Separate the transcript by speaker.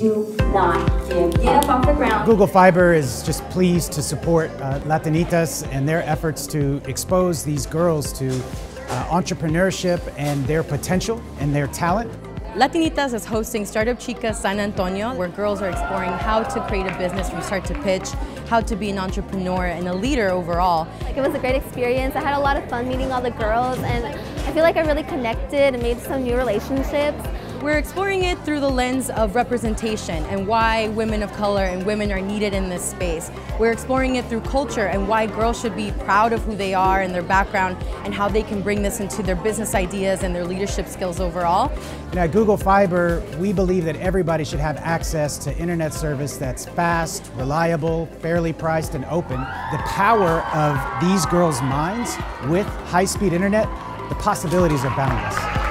Speaker 1: Do not give up. Get up off the ground.
Speaker 2: Google Fiber is just pleased to support Latinitas and their efforts to expose these girls to entrepreneurship and their potential and their talent.
Speaker 3: Latinitas is hosting Startup Chica San Antonio, where girls are exploring how to create a business from start to pitch, how to be an entrepreneur and a leader overall.
Speaker 4: It was a great experience. I had a lot of fun meeting all the girls, and I feel like I really connected and made some new relationships.
Speaker 3: We're exploring it through the lens of representation and why women of color and women are needed in this space. We're exploring it through culture and why girls should be proud of who they are and their background and how they can bring this into their business ideas and their leadership skills overall.
Speaker 2: And at Google Fiber, we believe that everybody should have access to internet service that's fast, reliable, fairly priced, and open. The power of these girls' minds with high-speed internet, the possibilities are boundless.